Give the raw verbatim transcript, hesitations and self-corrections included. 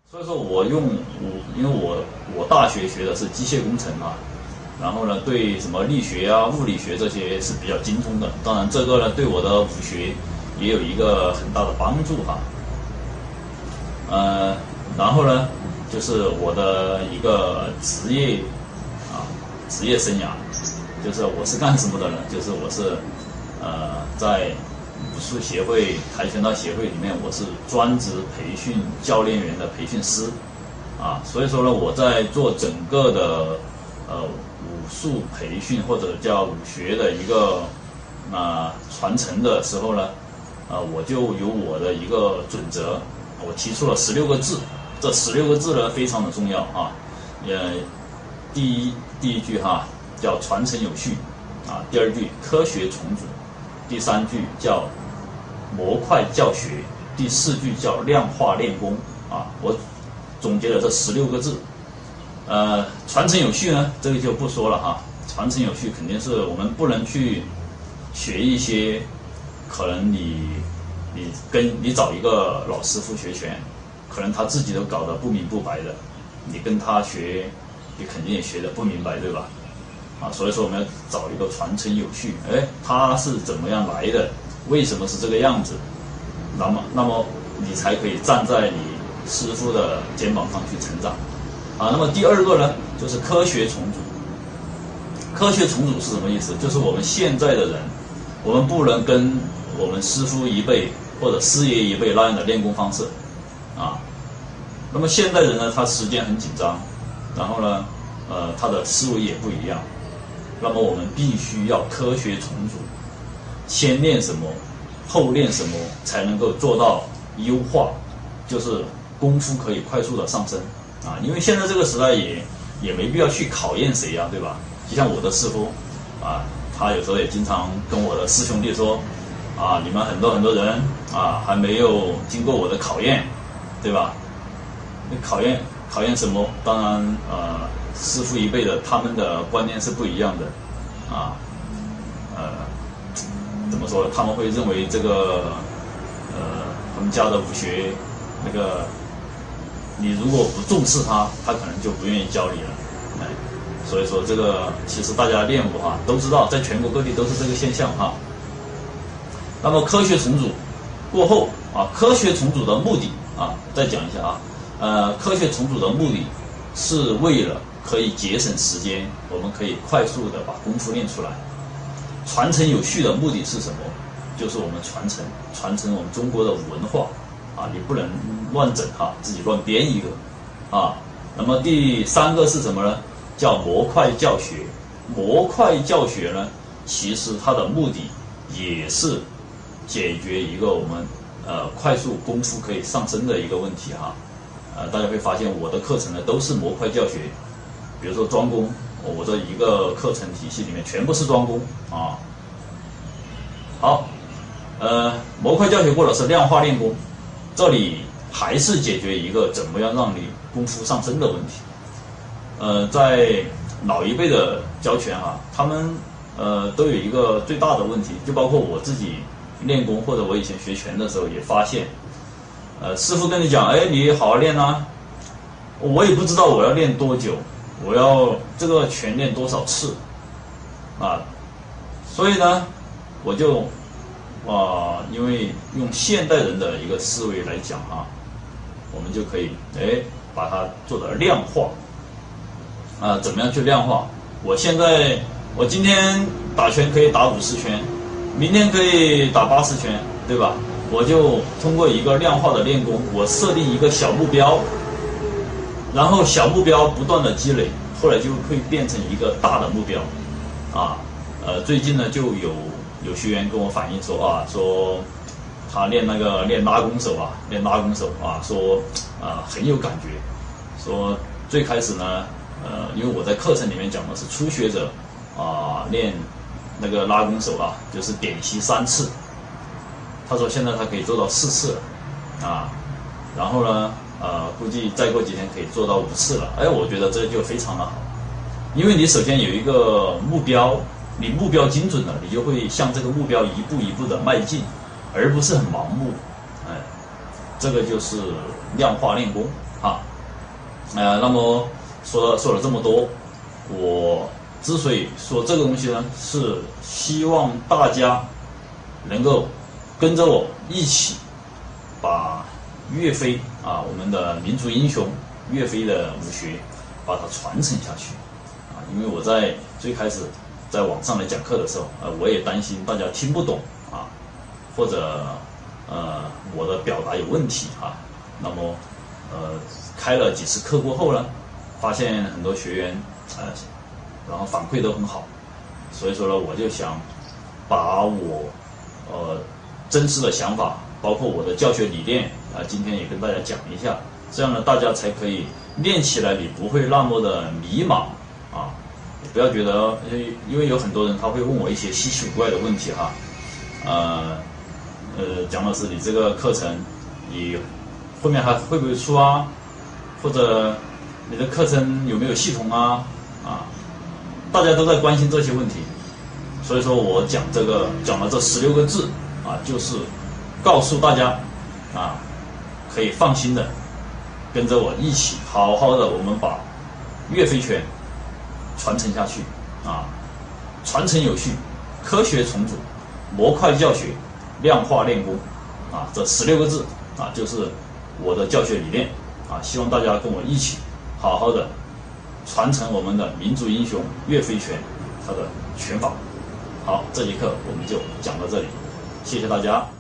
所以说我用我，因为我我大学学的是机械工程啊，然后呢，对什么力学啊、物理学这些是比较精通的。当然，这个呢对我的武学也有一个很大的帮助哈。呃，然后呢，就是我的一个职业啊，职业生涯，就是我是干什么的呢？就是我是呃在武术协会、跆拳道协会里面，我是专职培训教练员的培训师啊。所以说呢，我在做整个的呃武术培训或者叫武学的一个啊、呃、传承的时候呢，啊、呃、我就有我的一个准则。我提出了十六个字，这十六个字呢非常的重要啊。呃，第一第一句哈叫传承有序啊，第二句科学重组，第三句叫模块教学，第四句叫量化练功啊。我总结了这十六个字。呃，传承有序呢，这个就不说了哈。传承有序肯定是我们不能去学一些可能你。你跟你找一个老师傅学拳，可能他自己都搞得不明不白的，你跟他学，你肯定也学得不明白，对吧？啊，所以说我们要找一个传承有序，哎，他是怎么样来的？为什么是这个样子？那么，那么你才可以站在你师傅的肩膀上去成长。啊，那么第二个呢，就是科学重组。科学重组是什么意思？就是我们现在的人，我们不能跟我们师傅一辈或者师爷一辈那样的练功方式啊。那么现代人呢，他时间很紧张，然后呢，呃，他的思维也不一样。那么我们必须要科学重组，先练什么，后练什么，才能够做到优化，就是功夫可以快速的上升啊。因为现在这个时代也也没必要去考验谁呀、啊，对吧？就像我的师傅啊，他有时候也经常跟我的师兄弟说。啊，你们很多很多人啊，还没有经过我的考验，对吧？你考验考验什么？当然，呃，师傅一辈的他们的观念是不一样的，啊，呃，怎么说？他们会认为这个，呃，他们家的武学，那个，你如果不重视他，他可能就不愿意教你了，哎，所以说这个其实大家练武哈都知道，在全国各地都是这个现象哈。那么科学重组过后啊，科学重组的目的啊，再讲一下啊，呃，科学重组的目的是为了可以节省时间，我们可以快速的把功夫练出来。传承有序的目的是什么？就是我们传承传承我们中国的文化啊，你不能乱整哈，自己乱编一个啊。那么第三个是什么呢？叫模块教学。模块教学呢，其实它的目的也是解决一个我们呃快速功夫可以上升的一个问题哈，呃大家会发现我的课程呢都是模块教学，比如说桩功，我这一个课程体系里面全部是桩功啊。好，呃模块教学过了是量化练功，这里还是解决一个怎么样让你功夫上升的问题。呃，在老一辈的教拳啊，他们呃都有一个最大的问题，就包括我自己。练功或者我以前学拳的时候也发现，呃，师傅跟你讲，哎，你好好练啊，我也不知道我要练多久，我要这个拳练多少次，啊，所以呢，我就啊、呃，因为用现代人的一个思维来讲啊，我们就可以哎把它做的量化，啊，怎么样去量化？我现在我今天打拳可以打五十拳。明天可以打八十拳，对吧？我就通过一个量化的练功，我设定一个小目标，然后小目标不断的积累，后来就会变成一个大的目标，啊，呃，最近呢就有有学员跟我反映说啊，说他练那个练拉弓手啊，练拉弓手啊，说啊很有感觉，说最开始呢，呃，因为我在课程里面讲的是初学者啊练。那个拉弓手啊，就是点膝三次。他说现在他可以做到四次了，啊，然后呢，呃，估计再过几天可以做到五次了。哎，我觉得这就非常的好，因为你首先有一个目标，你目标精准了，你就会向这个目标一步一步的迈进，而不是很盲目。哎，这个就是量化练功。 啊。呃，那么说了说了这么多，我之所以说这个东西呢，是希望大家能够跟着我一起把岳飞啊，我们的民族英雄岳飞的武学，把它传承下去啊。因为我在最开始在网上来讲课的时候，呃，我也担心大家听不懂啊，或者呃我的表达有问题啊。那么呃开了几次课过后呢，发现很多学员呃，然后反馈都很好，所以说呢，我就想把我呃真实的想法，包括我的教学理念啊，今天也跟大家讲一下，这样呢，大家才可以练起来，你不会那么的迷茫啊。你不要觉得，因为因为有很多人他会问我一些稀奇古怪的问题哈，呃呃，蒋老师，你这个课程你后面还会不会出啊？或者你的课程有没有系统啊？啊，大家都在关心这些问题，所以说我讲这个讲了这十六个字啊，就是告诉大家啊，可以放心的跟着我一起好好的，我们把岳飞拳传承下去啊，传承有序，科学重组，模块教学，量化练功啊，这十六个字啊，就是我的教学理念啊，希望大家跟我一起好好的传承我们的民族英雄岳飞拳他的拳法。好，这节课我们就讲到这里，谢谢大家。